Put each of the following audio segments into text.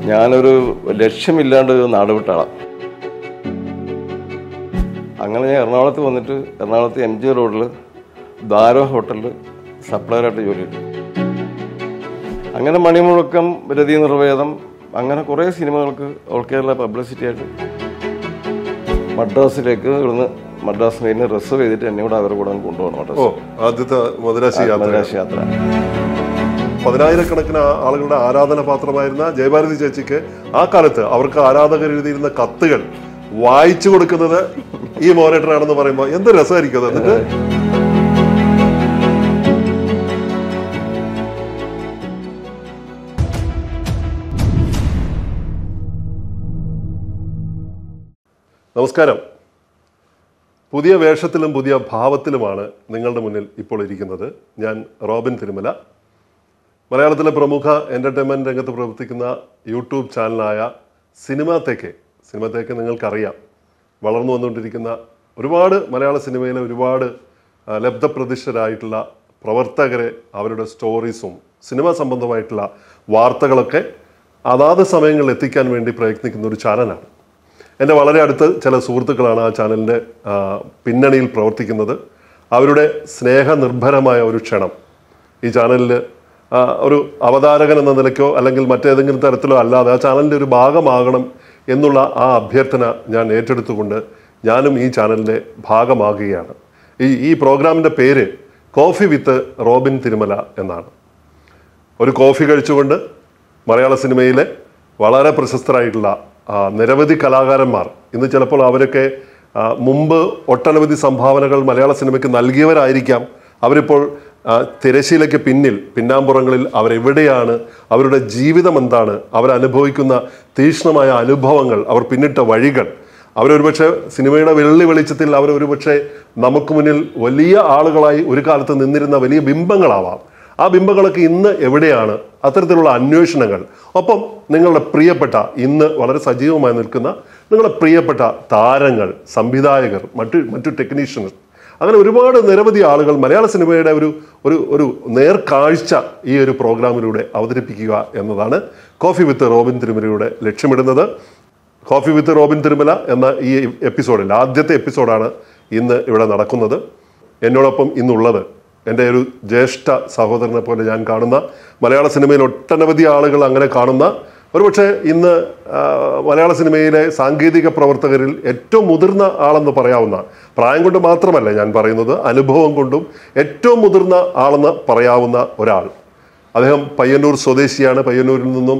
ഞാനൊരു ലക്ഷ്യമില്ലാണ്ട് നാട് വിട്ടാളാണ്. അങ്ങനെ ഞാൻ എറണാകുളത്ത് വന്നിട്ട് എറണാകുളത്ത് MG റോഡിൽ ധാരോ ഹോട്ടലിൽ സപ്ലയറായിട്ട് ജോലി കിട്ടി. അങ്ങനെ മണിമുഴക്കം, രതി നിർവേദം, അങ്ങനെ കുറേ സിനിമകൾക്ക് ഓൾ കേരള പബ്ലിസിറ്റി ആയിട്ട് മദ്രാസിലേക്ക് ഇവിടുന്ന് മദ്രാസ് മെയിലിന് റിസർവ് ചെയ്തിട്ട് എന്നെ കൂടെ അവരുടെ കൂടെ കൊണ്ടുപോകണം. ആദ്യത്തെ മദ്രാസ് യാത്ര. 10,000-കണക്കിന് ആളുകളുടെ ആരാധന പാത്രമായിരുന്ന ജയഭാരതി ചേച്ചിക്ക് ആ കാലത്ത് അവർക്ക് ആരാധകർ എഴുതിയിരുന്ന കത്തുകൾ വായിച്ചു കൊടുക്കുന്നത് ഈ മോനേട്ടനാണെന്ന് പറയുമ്പോൾ എന്ത് രസമായിരിക്കും. എന്നിട്ട് നമസ്കാരം. പുതിയ വേഷത്തിലും പുതിയ ഭാവത്തിലുമാണ് നിങ്ങളുടെ മുന്നിൽ ഇപ്പോൾ ഇരിക്കുന്നത്. ഞാൻ റോബിൻ തിരുമല. മലയാളത്തിലെ പ്രമുഖ എൻ്റർടൈൻമെൻറ്റ് രംഗത്ത് പ്രവർത്തിക്കുന്ന യൂട്യൂബ് ചാനലായ സിനിമത്തേക്ക് നിങ്ങൾക്കറിയാം. വളർന്നു വന്നുകൊണ്ടിരിക്കുന്ന ഒരുപാട് മലയാള സിനിമയിലെ ഒരുപാട് ലബ്ധപ്രതിഷ്ഠരായിട്ടുള്ള പ്രവർത്തകരെ, അവരുടെ സ്റ്റോറീസും സിനിമാ സംബന്ധമായിട്ടുള്ള വാർത്തകളൊക്കെ അതാത് സമയങ്ങളിൽ എത്തിക്കാൻ വേണ്ടി പ്രയത്നിക്കുന്ന ഒരു ചാനലാണ്. എൻ്റെ വളരെ അടുത്ത ചില സുഹൃത്തുക്കളാണ് ആ ചാനലിൻ്റെ പിന്നണിയിൽ പ്രവർത്തിക്കുന്നത്. അവരുടെ സ്നേഹനിർഭരമായ ഒരു ക്ഷണം ഈ ചാനലിൽ ഒരു അവതാരകൻ എന്ന നിലയ്ക്കോ അല്ലെങ്കിൽ മറ്റേതെങ്കിലും തരത്തിലോ അല്ലാതെ ആ ചാനലിൻ്റെ ഒരു ഭാഗമാകണം എന്നുള്ള ആ അഭ്യർത്ഥന ഞാൻ ഏറ്റെടുത്തുകൊണ്ട് ഞാനും ഈ ചാനലിൻ്റെ ഭാഗമാകുകയാണ്. ഈ പ്രോഗ്രാമിൻ്റെ പേര് കോഫി വിത്ത് റോബിൻ തിരുമല എന്നാണ്. ഒരു കോഫി കഴിച്ചുകൊണ്ട് മലയാള സിനിമയിലെ വളരെ പ്രശസ്തരായിട്ടുള്ള നിരവധി കലാകാരന്മാർ, ഇന്ന് ചിലപ്പോൾ അവരൊക്കെ മുമ്പ് ഒട്ടനവധി സംഭാവനകൾ മലയാള സിനിമയ്ക്ക് നൽകിയവരായിരിക്കാം. അവരിപ്പോൾ തിരശ്ശീലയ്ക്ക് പിന്നാമ്പുറങ്ങളിൽ അവരെവിടെയാണ്, അവരുടെ ജീവിതം എന്താണ്, അവരനുഭവിക്കുന്ന തീക്ഷ്ണമായ അനുഭവങ്ങൾ, അവർ പിന്നിട്ട വഴികൾ, അവരൊരുപക്ഷെ സിനിമയുടെ വെള്ളി വെളിച്ചത്തിൽ അവരൊരുപക്ഷെ നമുക്ക് മുന്നിൽ വലിയ ആളുകളായി ഒരു കാലത്ത് നിന്നിരുന്ന വലിയ ബിംബങ്ങളാവാം. ആ ബിംബങ്ങളൊക്കെ ഇന്ന് എവിടെയാണ്? അത്തരത്തിലുള്ള അന്വേഷണങ്ങൾ. ഒപ്പം നിങ്ങളുടെ പ്രിയപ്പെട്ട, ഇന്ന് വളരെ സജീവമായി നിൽക്കുന്ന നിങ്ങളുടെ പ്രിയപ്പെട്ട താരങ്ങൾ, സംവിധായകർ, മറ്റു ടെക്നീഷ്യൻസ്, അങ്ങനെ ഒരുപാട് നിരവധി ആളുകൾ മലയാള സിനിമയുടെ ഒരു നേർക്കാഴ്ച ഈ ഒരു പ്രോഗ്രാമിലൂടെ അവതരിപ്പിക്കുക എന്നതാണ് കോഫി വിത്ത് റോബിൻ തിരുമലയുടെ ലക്ഷ്യമിടുന്നത്. കോഫി വിത്ത് റോബിൻ തിരുമല എന്ന ഈ എപ്പിസോഡിൽ ആദ്യത്തെ എപ്പിസോഡാണ് ഇന്ന് ഇവിടെ നടക്കുന്നത്. എന്നോടൊപ്പം ഇന്നുള്ളത് എൻ്റെ ഒരു ജ്യേഷ്ഠ സഹോദരനെ പോലെ ഞാൻ കാണുന്ന, മലയാള സിനിമയിൽ ഒട്ടനവധി ആളുകൾ അങ്ങനെ കാണുന്ന, ഒരുപക്ഷെ ഇന്ന് മലയാള സിനിമയിലെ സാങ്കേതിക പ്രവർത്തകരിൽ ഏറ്റവും മുതിർന്ന ആളെന്ന് പറയാവുന്ന, പ്രായം കൊണ്ട് മാത്രമല്ല ഞാൻ പറയുന്നത്, അനുഭവം കൊണ്ടും ഏറ്റവും മുതിർന്ന ആളെന്ന് പറയാവുന്ന ഒരാൾ. അദ്ദേഹം പയ്യന്നൂർ സ്വദേശിയാണ്. പയ്യന്നൂരിൽ നിന്നും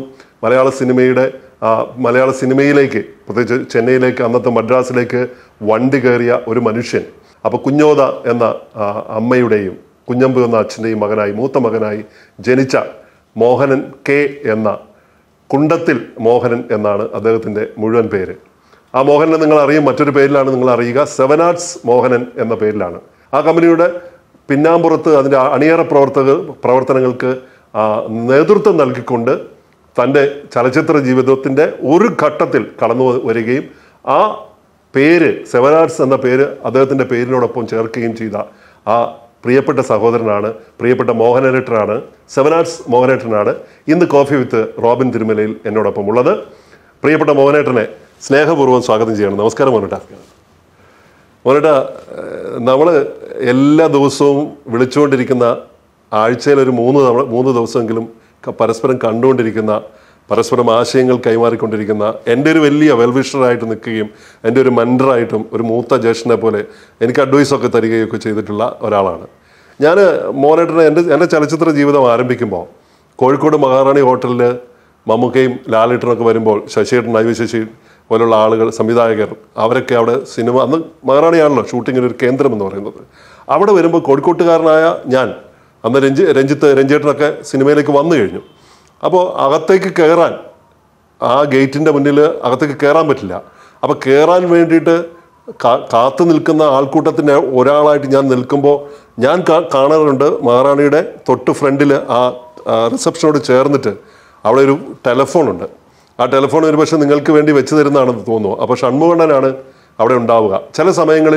മലയാള സിനിമയിലേക്ക്, പ്രത്യേകിച്ച് ചെന്നൈയിലേക്ക്, അന്നത്തെ മദ്രാസിലേക്ക് വണ്ടി കയറിയ ഒരു മനുഷ്യൻ. അപ്പോൾ കുഞ്ഞോദ എന്ന അമ്മയുടെയും കുഞ്ഞമ്പ് എന്ന അച്ഛൻ്റെയും മകനായി, മൂത്ത മകനായി ജനിച്ച മോഹനൻ കെ എന്ന, കുണ്ടത്തിൽ മോഹനൻ എന്നാണ് അദ്ദേഹത്തിൻ്റെ മുഴുവൻ പേര്. ആ മോഹനെ നിങ്ങൾ അറിയും, മറ്റൊരു പേരിലാണ് നിങ്ങൾ അറിയുക, 7 Arts മോഹനൻ എന്ന പേരിലാണ്. ആ കമ്പനിയുടെ പിന്നാമ്പുറത്ത് അതിൻ്റെ അണിയറ പ്രവർത്തനങ്ങൾക്ക് നേതൃത്വം നൽകിക്കൊണ്ട് തൻ്റെ ചലച്ചിത്ര ജീവിതത്തിൻ്റെ ഒരു ഘട്ടത്തിൽ കടന്നു വരികയും ആ പേര് 7 Arts എന്ന പേര് അദ്ദേഹത്തിൻ്റെ പേരിനോടൊപ്പം ചേർക്കുകയും ചെയ്ത ആ പ്രിയപ്പെട്ട സഹോദരനാണ്, പ്രിയപ്പെട്ട മോഹനേട്ടനാണ്, 7 Arts മോഹനേട്ടനാണ് ഇന്ന് കോഫി വിത്ത് റോബിൻ തിരുമലയിൽ എന്നോടൊപ്പം ഉള്ളത്. പ്രിയപ്പെട്ട മോഹനേട്ടനെ സ്നേഹപൂർവ്വം സ്വാഗതം ചെയ്യണം. നമസ്കാരം മോഹനേട്ട. മോഹനേട്ട, നമ്മൾ എല്ലാ ദിവസവും വിളിച്ചുകൊണ്ടിരിക്കുന്ന, ആഴ്ചയിൽ ഒരു 3 ദിവസമെങ്കിലും പരസ്പരം കണ്ടുകൊണ്ടിരിക്കുന്ന, പരസ്പരം ആശയങ്ങൾ കൈമാറിക്കൊണ്ടിരിക്കുന്ന, എൻ്റെ ഒരു വലിയ വെൽവിഷറായിട്ട് നിൽക്കുകയും എൻ്റെ ഒരു മെൻറ്ററായിട്ടും ഒരു മൂത്ത ജ്യേഷ്ഠനെ പോലെ എനിക്ക് അഡ്വൈസൊക്കെ തരികയൊക്കെ ചെയ്തിട്ടുള്ള ഒരാളാണ് ഞാൻ. മോഹനേട്ടനെ എൻ്റെ ചലച്ചിത്ര ജീവിതം ആരംഭിക്കുമ്പോൾ കോഴിക്കോട് മഹാറാണി ഹോട്ടലിൽ മമ്മൂക്കയും ലാലേട്ടനൊക്കെ വരുമ്പോൾ, ശശിയേട്ടൻ, ഐ വി ശശി പോലുള്ള ആളുകൾ, സംവിധായകർ, അവരൊക്കെ അവിടെ സിനിമ, അന്ന് മഹാറാണിയാണല്ലോ ഷൂട്ടിങ്ങിന് ഒരു കേന്ദ്രം എന്ന് പറയുന്നത്. അവിടെ വരുമ്പോൾ കോഴിക്കോട്ടുകാരനായ ഞാൻ, അന്ന് രഞ്ജിത്തേട്ടനൊക്കെ സിനിമയിലേക്ക് വന്നു കഴിഞ്ഞു. അപ്പോൾ അകത്തേക്ക് കയറാൻ, ആ ഗേറ്റിൻ്റെ മുന്നിൽ അകത്തേക്ക് കയറാൻ പറ്റില്ല. അപ്പോൾ കയറാൻ വേണ്ടിയിട്ട് കാത്തു നിൽക്കുന്ന ആൾക്കൂട്ടത്തിൻ്റെ ഒരാളായിട്ട് ഞാൻ നിൽക്കുമ്പോൾ ഞാൻ കാണാറുണ്ട് മഹാറാണിയുടെ തൊട്ട് ഫ്രണ്ടിൽ ആ റിസപ്ഷനോട് ചേർന്നിട്ട് അവിടെ ഒരു ടെലഫോണുണ്ട്. ആ ടെലഫോൺ ഒരു പക്ഷേ നിങ്ങൾക്ക് വേണ്ടി വെച്ച് തരുന്നതാണെന്ന് തോന്നുന്നു. അപ്പോൾ ഷൺമുഖണ്ണനാണ് അവിടെ ഉണ്ടാവുക. ചില സമയങ്ങളിൽ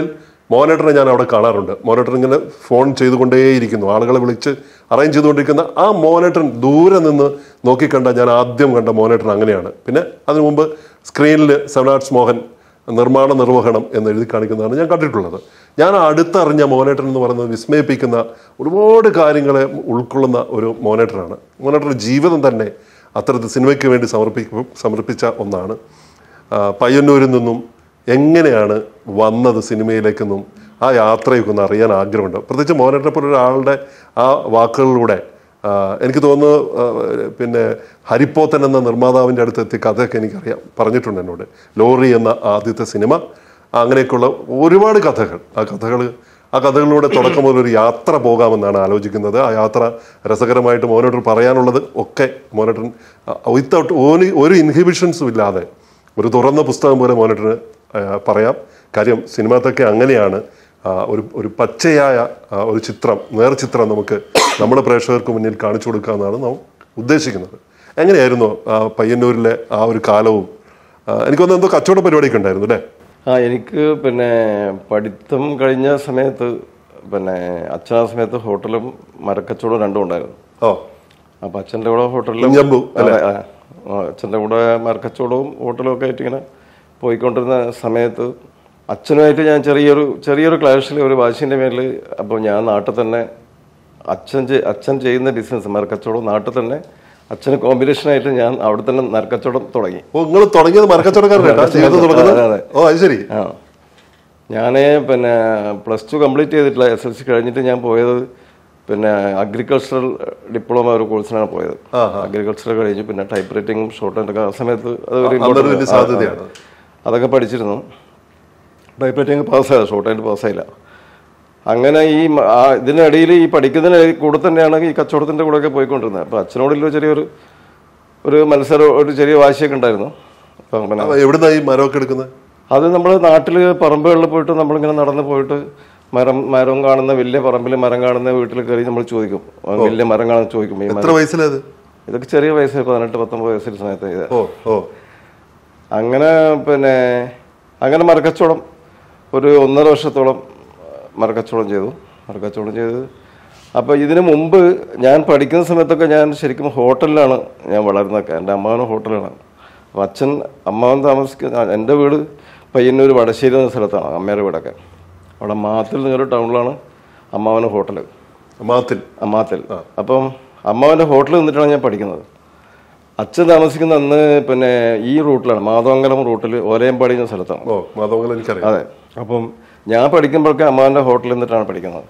മോനേട്ടനെ ഞാൻ അവിടെ കാണാറുണ്ട്. മോനേട്ടൻ ഇങ്ങനെ ഫോൺ ചെയ്തുകൊണ്ടേയിരിക്കുന്നു, ആളുകളെ വിളിച്ച് അറേഞ്ച് ചെയ്തുകൊണ്ടിരിക്കുന്ന ആ മോനേട്ടൻ ദൂരെ നിന്ന് നോക്കിക്കണ്ട ഞാൻ ആദ്യം കണ്ട മോനേട്ടൻ അങ്ങനെയാണ്. പിന്നെ അതിനു മുമ്പ് സ്ക്രീനിൽ 7 Arts മോഹൻ നിർമ്മാണ നിർവഹണം എന്ന് എഴുതി കാണിക്കുന്നതാണ് ഞാൻ കണ്ടിട്ടുള്ളത്. ഞാൻ അടുത്തറിഞ്ഞ മോനേട്ടൻ എന്ന് പറയുന്നത് വിസ്മയിപ്പിക്കുന്ന ഒരുപാട് കാര്യങ്ങളെ ഉൾക്കൊള്ളുന്ന ഒരു മോനേട്ടനാണ്. മോനേട്ടൻ്റെ ജീവിതം തന്നെ അത്തരത്തിൽ സിനിമയ്ക്ക് വേണ്ടി സമർപ്പിച്ച ഒന്നാണ്. പയ്യന്നൂരിൽ നിന്നും എങ്ങനെയാണ് വന്നത് സിനിമയിലേക്കെന്നും ആ യാത്രയൊക്കെ ഒന്ന് അറിയാൻ ആഗ്രഹമുണ്ട്. പ്രത്യേകിച്ച് മോനേട്ടനെ പോലെ ഒരാളുടെ ആ വാക്കുകളിലൂടെ എനിക്ക് തോന്നുന്നു പിന്നെ ഹരിപ്പോത്തൻ എന്ന നിർമ്മാതാവിൻ്റെ അടുത്തെത്തി കഥയൊക്കെ എനിക്കറിയാം, പറഞ്ഞിട്ടുണ്ട് എന്നോട്. ലോറി എന്ന ആദ്യത്തെ സിനിമ, അങ്ങനെയൊക്കെയുള്ള ഒരുപാട് കഥകൾ. ആ കഥകളിലൂടെ തുടക്കം മുതൽ ഒരു യാത്ര പോകാമെന്നാണ് ആലോചിക്കുന്നത്. ആ യാത്ര രസകരമായിട്ട് മോനേട്ടൻ പറയാനുള്ളത് ഒക്കെ മോനേട്ടൻ വിത്തൗട്ട് ഒരു ഇൻഹിബിഷൻസും ഇല്ലാതെ ഒരു തുറന്ന പുസ്തകം പോലെ മോനേട്ടന് പറയാം. കാര്യം സിനിമത്തൊക്കെ അങ്ങനെയാണ്, ഒരു പച്ചയായ ഒരു ചിത്രം, നേർചിത്രം നമുക്ക് നമ്മുടെ പ്രേക്ഷകർക്ക് മുന്നിൽ കാണിച്ചു കൊടുക്കാമെന്നാണ് നാം ഉദ്ദേശിക്കുന്നത്. എങ്ങനെയായിരുന്നു പയ്യന്നൂരിലെ ആ ഒരു കാലവും? എനിക്കൊന്ന് എന്തോ കച്ചവട പരിപാടിയൊക്കെ ഉണ്ടായിരുന്നു അല്ലേ? എനിക്ക് പിന്നെ പഠിത്തം കഴിഞ്ഞ സമയത്ത് പിന്നെ അച്ഛനാ സമയത്ത് ഹോട്ടലും മരക്കച്ചവടവും രണ്ടും ഉണ്ടായിരുന്നു. അപ്പം അച്ഛൻ്റെ കൂടെ ഹോട്ടലിലും അച്ഛൻ്റെ കൂടെ മരക്കച്ചവടവും ഹോട്ടലും ഒക്കെ ആയിട്ട് ഇങ്ങനെ പോയിക്കൊണ്ടിരുന്ന സമയത്ത് അച്ഛനുമായിട്ട് ഞാൻ ചെറിയൊരു ക്ലാഷിൽ ഒരു വാശിൻ്റെ മേലിൽ, അപ്പോൾ ഞാൻ നാട്ടിൽ തന്നെ അച്ഛൻ ചെയ്യുന്ന ബിസിനസ് മരക്കച്ചവടം നാട്ടിൽ തന്നെ അച്ഛന് കോമ്പിനേഷനായിട്ട് ഞാൻ അവിടെ തന്നെ മരക്കച്ചവടം തുടങ്ങി. നിങ്ങൾ തുടങ്ങിയത് മരക്കച്ചവടക്കാരൻ? ഞാൻ പിന്നെ +2 കംപ്ലീറ്റ് ചെയ്തിട്ടില്ല. SLC കഴിഞ്ഞിട്ട് ഞാൻ പോയത് പിന്നെ അഗ്രികൾച്ചറൽ ഡിപ്ലോമ ഒരു കോഴ്സിനാണ് പോയത്. അഗ്രികൾച്ചർ കഴിഞ്ഞു പിന്നെ ടൈപ്പ് റൈറ്റിംഗും ഷോർട്ട് ഹാൻഡൊക്കെ ആ സമയത്ത് അതൊരു സാധ്യതയാണ്. അതൊക്കെ പഠിച്ചിരുന്നു. ടൈപ്പ് റൈറ്റിംഗ് പാസ്സായത്, ഷോർട്ട് ഹാൻഡ് പാസ്സായില്ല. അങ്ങനെ ഇതിനിടയിൽ ഈ പഠിക്കുന്നതിന് കൂടെ തന്നെയാണ് ഈ കച്ചവടത്തിൻ്റെ കൂടെയൊക്കെ പോയിക്കൊണ്ടിരുന്നത്. അപ്പോൾ അച്ഛനോടുള്ള ഒരു മത്സരം, ഒരു ചെറിയ വാശിയൊക്കെ ഉണ്ടായിരുന്നു. അപ്പം എവിടുന്നാണ് ഈ മരമൊക്കെ എടുക്കുന്നത്? അത് നമ്മൾ നാട്ടിൽ പറമ്പുകളിൽ പോയിട്ട് നമ്മളിങ്ങനെ നടന്ന് പോയിട്ട് മരം കാണുന്ന വലിയ പറമ്പിൽ മരം കാണുന്ന വീട്ടിൽ കയറി നമ്മൾ ചോദിക്കും, വലിയ മരം കാണുന്ന ചോദിക്കും. എത്ര വയസ്സിലത്? ഇതൊക്കെ ചെറിയ വയസ്സ്, 18-19 വയസ്സിൽ സമയത്ത്. അങ്ങനെ പിന്നെ അങ്ങനെ മരക്കച്ചവടം ഒരു 1.5 വർഷത്തോളം മരക്കച്ചവടം ചെയ്ത്. അപ്പോൾ ഇതിനു മുമ്പ് ഞാൻ പഠിക്കുന്ന സമയത്തൊക്കെ ഞാൻ ശരിക്കും ഹോട്ടലിലാണ് ഞാൻ വളർന്നതൊക്കെ. എൻ്റെ അമ്മാവനും ഹോട്ടലാണ്. അപ്പോൾ അമ്മാവൻ താമസിക്കുന്ന എൻ്റെ വീട് പയ്യന്നൂർ വടശ്ശേരി എന്ന സ്ഥലത്താണ് അമ്മയുടെ വീടൊക്കെ. അവിടെ മാത്തിൽ നിന്നൊരു ടൗണിലാണ് അമ്മാവൻ്റെ ഹോട്ടൽ. മാത്തിൽ. അപ്പം അമ്മാവൻ്റെ ഹോട്ടലിൽ നിന്നിട്ടാണ് ഞാൻ പഠിക്കുന്നത്. അച്ഛൻ താമസിക്കുന്ന അന്ന് പിന്നെ ഈ റൂട്ടിലാണ്, മാധവങ്കലം റൂട്ടിൽ ഓലയമ്പാടി എന്ന സ്ഥലത്താണ്. അതെ. അപ്പം ഞാൻ പഠിക്കുമ്പോഴൊക്കെ അമ്മാവൻ്റെ ഹോട്ടലിൽ നിന്നിട്ടാണ് പഠിക്കുന്നത്.